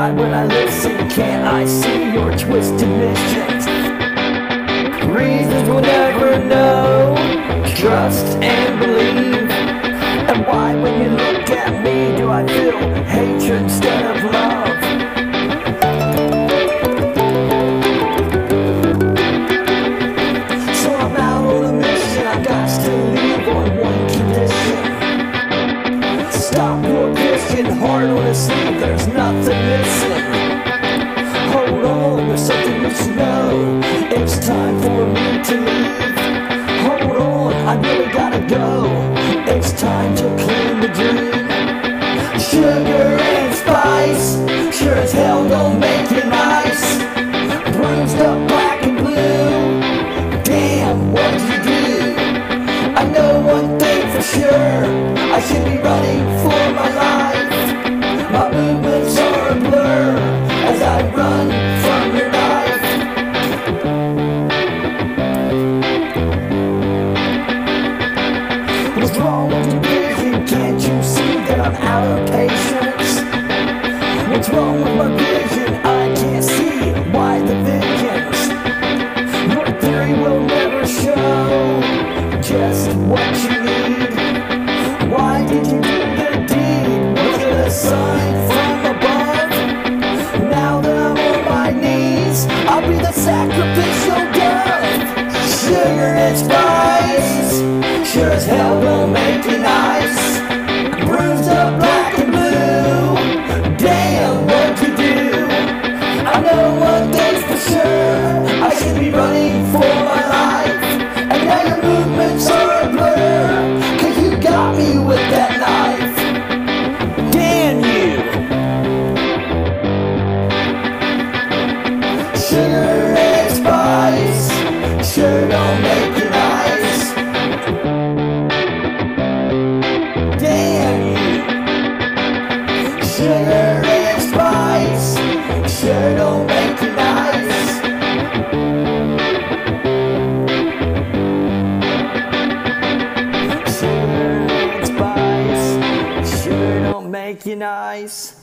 Why when I listen can't I see your twisted missions? Reasons we'll never know, trust and believe. And why when you look at me do I feel hatred instead of love? So I'm out on a mission, I got to leave on one condition. Stop your pushing hard on the sleeve, there's nothing missing. Hold on, there's something you should know. It's time for me to leave. Hold on, I really gotta go. It's time to clean the dream. Sugar and spice, sure as hell don't make it nice. Bruised up black and blue, damn, what'd you do? I know one thing for sure, I should be running for my life. My movements are a blur as I run from your knife. What's wrong with your vision? Can't you see that I'm out of patience? What's wrong with my vision? I can't see why the visions. Your theory will never show just what you need. Why did you do the deed? Was it a sign from above? Now that I'm on my knees, I'll be the sacrificial dove. Sugar and spice, sure as hell don't make you nice. Bruised up black and blue, damn, what'd you do? I know one thing's for sure, I should be running for my life. And now your movements are a blur, 'cause you got me with that knife. Damn you! Sugar and spice sure don't make you nice. Damn you! Sugar and spice sure don't make you nice. Sugar and spice sure don't make you nice.